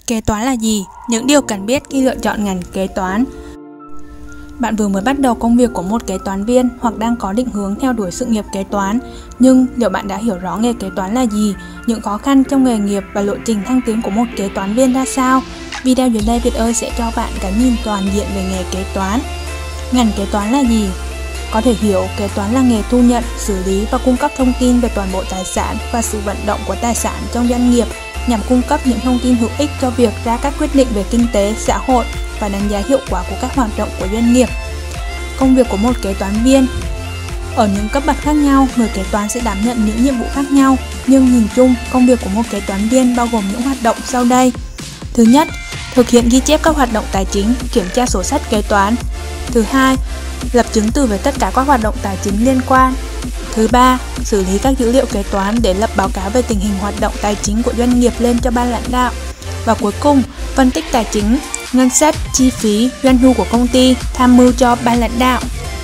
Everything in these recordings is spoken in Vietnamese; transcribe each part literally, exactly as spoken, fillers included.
Kế toán là gì? Những điều cần biết khi lựa chọn ngành kế toán. Bạn vừa mới bắt đầu công việc của một kế toán viên hoặc đang có định hướng theo đuổi sự nghiệp kế toán, nhưng liệu bạn đã hiểu rõ nghề kế toán là gì, những khó khăn trong nghề nghiệp và lộ trình thăng tiến của một kế toán viên ra sao? Video dưới đây Việt ơi sẽ cho bạn cái nhìn toàn diện về nghề kế toán. Ngành kế toán là gì? Có thể hiểu, kế toán là nghề thu nhận, xử lý và cung cấp thông tin về toàn bộ tài sản và sự vận động của tài sản trong doanh nghiệp nhằm cung cấp những thông tin hữu ích cho việc ra các quyết định về kinh tế, xã hội và đánh giá hiệu quả của các hoạt động của doanh nghiệp. Công việc của một kế toán viên. Ở những cấp bậc khác nhau, người kế toán sẽ đảm nhận những nhiệm vụ khác nhau, nhưng nhìn chung, công việc của một kế toán viên bao gồm những hoạt động sau đây. Thứ nhất, thực hiện ghi chép các hoạt động tài chính, kiểm tra sổ sách kế toán. Thứ hai, lập chứng từ về tất cả các hoạt động tài chính liên quan. Thứ ba, xử lý các dữ liệu kế toán để lập báo cáo về tình hình hoạt động tài chính của doanh nghiệp lên cho ban lãnh đạo. Và cuối cùng, phân tích tài chính, ngân sách, chi phí, doanh thu của công ty, tham mưu cho ban lãnh đạo.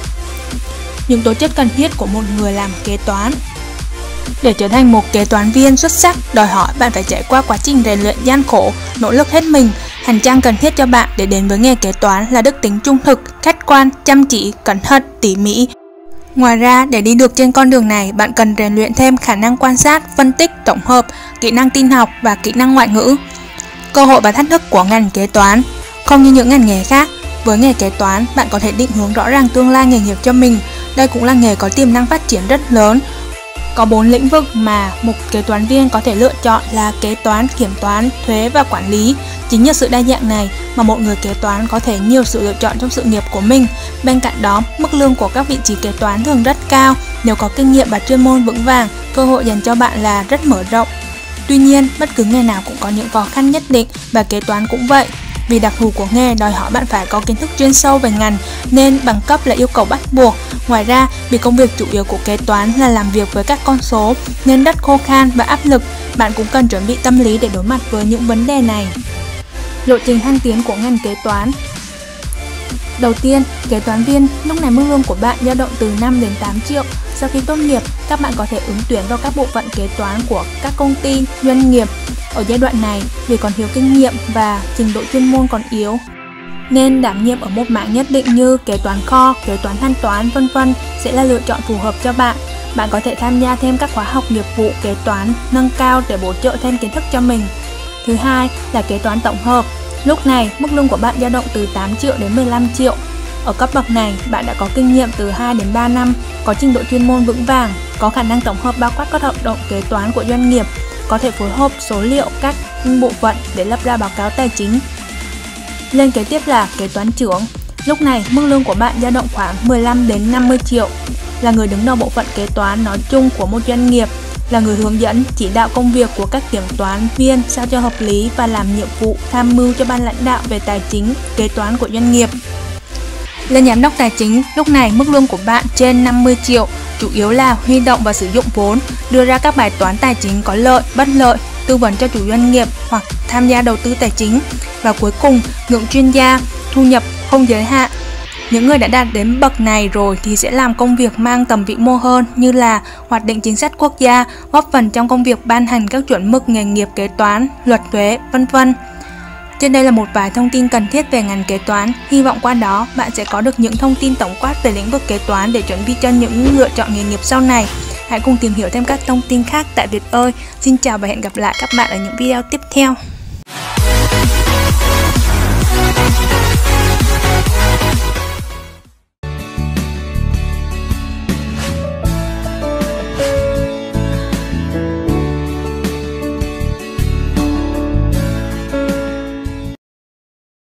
Những tố chất cần thiết của một người làm kế toán. Để trở thành một kế toán viên xuất sắc, đòi hỏi bạn phải trải qua quá trình rèn luyện gian khổ, nỗ lực hết mình. Hành trang cần thiết cho bạn để đến với nghề kế toán là đức tính trung thực, khách quan, chăm chỉ, cẩn thận, tỉ mỉ. Ngoài ra, để đi được trên con đường này, bạn cần rèn luyện thêm khả năng quan sát, phân tích, tổng hợp, kỹ năng tin học và kỹ năng ngoại ngữ. Cơ hội và thách thức của ngành kế toán. Không như những ngành nghề khác, với nghề kế toán, bạn có thể định hướng rõ ràng tương lai nghề nghiệp cho mình. Đây cũng là nghề có tiềm năng phát triển rất lớn. Có bốn lĩnh vực mà một kế toán viên có thể lựa chọn là kế toán, kiểm toán, thuế và quản lý. Chính nhờ sự đa dạng này mà một người kế toán có thể nhiều sự lựa chọn trong sự nghiệp của mình. Bên cạnh đó, mức lương của các vị trí kế toán thường rất cao. Nếu có kinh nghiệm và chuyên môn vững vàng, cơ hội dành cho bạn là rất mở rộng. Tuy nhiên, bất cứ nghề nào cũng có những khó khăn nhất định và kế toán cũng vậy. Vì đặc thù của nghề đòi hỏi bạn phải có kiến thức chuyên sâu về ngành nên bằng cấp là yêu cầu bắt buộc. Ngoài ra, vì công việc chủ yếu của kế toán là làm việc với các con số nên rất khô khan và áp lực, bạn cũng cần chuẩn bị tâm lý để đối mặt với những vấn đề này. Lộ trình thăng tiến của ngành kế toán. Đầu tiên, kế toán viên, lúc này mức lương của bạn dao động từ năm đến tám triệu. Sau khi tốt nghiệp, các bạn có thể ứng tuyển vào các bộ phận kế toán của các công ty, doanh nghiệp. Ở giai đoạn này, vì còn thiếu kinh nghiệm và trình độ chuyên môn còn yếu, nên đảm nhiệm ở một mảng nhất định như kế toán kho, kế toán thanh toán, vân vân sẽ là lựa chọn phù hợp cho bạn. Bạn có thể tham gia thêm các khóa học nghiệp vụ kế toán nâng cao để bổ trợ thêm kiến thức cho mình. Thứ hai là kế toán tổng hợp. Lúc này, mức lương của bạn dao động từ tám triệu đến mười lăm triệu. Ở cấp bậc này, bạn đã có kinh nghiệm từ hai đến ba năm, có trình độ chuyên môn vững vàng, có khả năng tổng hợp bao quát các hoạt động kế toán của doanh nghiệp, có thể phối hợp số liệu các bộ phận để lập ra báo cáo tài chính. Lên kế tiếp là kế toán trưởng. Lúc này, mức lương của bạn dao động khoảng mười lăm đến năm mươi triệu. Là người đứng đầu bộ phận kế toán nói chung của một doanh nghiệp, là người hướng dẫn, chỉ đạo công việc của các kiểm toán viên sao cho hợp lý và làm nhiệm vụ tham mưu cho ban lãnh đạo về tài chính, kế toán của doanh nghiệp. Lên giám đốc tài chính, lúc này mức lương của bạn trên năm mươi triệu, chủ yếu là huy động và sử dụng vốn, đưa ra các bài toán tài chính có lợi, bất lợi, tư vấn cho chủ doanh nghiệp hoặc tham gia đầu tư tài chính. Và cuối cùng, ngưỡng chuyên gia, thu nhập không giới hạn. Những người đã đạt đến bậc này rồi thì sẽ làm công việc mang tầm vĩ mô hơn như là hoạch định chính sách quốc gia, góp phần trong công việc ban hành các chuẩn mực nghề nghiệp kế toán, luật thuế, vân vân. Trên đây là một vài thông tin cần thiết về ngành kế toán. Hy vọng qua đó bạn sẽ có được những thông tin tổng quát về lĩnh vực kế toán để chuẩn bị cho những lựa chọn nghề nghiệp sau này. Hãy cùng tìm hiểu thêm các thông tin khác tại Việt ơi. Xin chào và hẹn gặp lại các bạn ở những video tiếp theo.